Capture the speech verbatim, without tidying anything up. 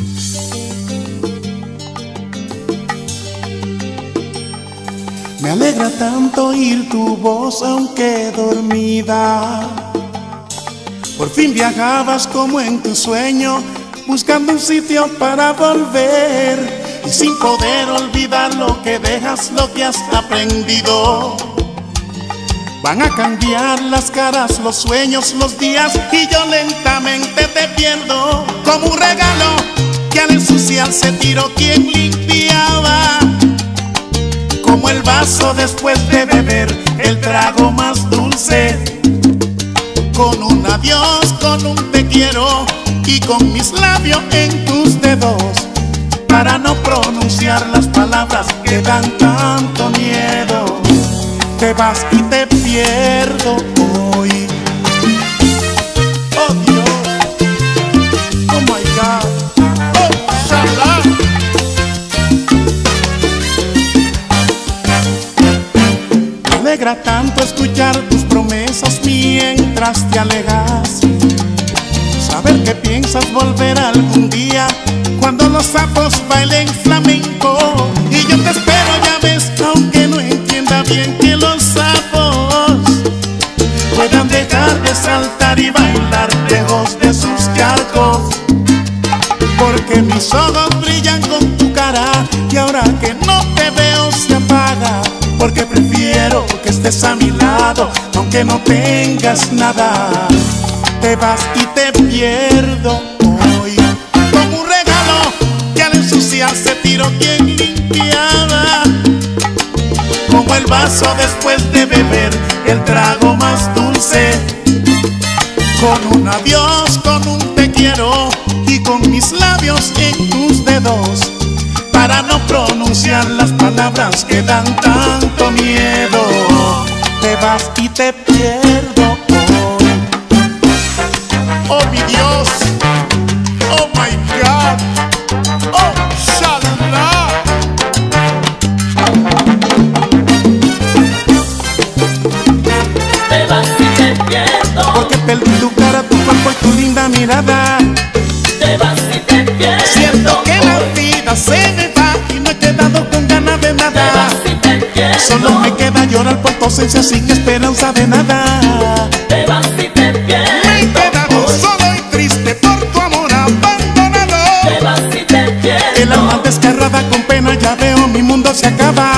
Me alegra tanto oír tu voz aunque dormida. Por fin viajabas como en tu sueño, buscando un sitio para volver, y sin poder olvidar lo que dejas, lo que has aprendido. Van a cambiar las caras, los sueños, los días, y yo lentamente te pierdo, como un regalo que al ensuciarse tiró quien limpiaba, como el vaso después de beber el trago más dulce, con un adiós, con un te quiero, y con mis labios en tus dedos, para no pronunciar las palabras que dan tanto miedo. Te vas y te pierdo hoy. Oh Dios, oh my God, oh Shalá. Me alegra tanto escuchar tus promesas mientras te alejas, saber que piensas volver algún día cuando los sapos bailen flamenco. Y yo te espero, ya ves, aunque no entienda bien que los sapos puedan dejar de saltar y bailar lejos de sus charcos, porque mis ojos brillan con tu cara, y ahora que no te veo se apaga, porque prefiero que estés a mi lado aunque no tengas nada. Te vas y te pierdo hoy, como un regalo que al ensuciarse tiró quien limpiaba, como el vaso después de beber el trago más dulce, con un adiós, con un te quiero, y con mis labios en tus dedos, para no pronunciar las palabras que dan tanto miedo. Te vas y te pierdo hoy. Oh mi Dios, oh my God, oh Shalá. Te vas y te pierdo, porque perdí tu cara, tu cuerpo y tu linda mirada. te vas y te pierdo. Siento que la vida se me va y no he quedado con ganas de Te nada. vas y te pierdo, Solo me queda llorar por tu ausencia sin esperanza de nada. te vas y te pierdo. Me he quedado solo y triste por tu amor abandonado. Te vas y te pierdo. El alma desgarrada con pena, ya veo mi mundo se acaba.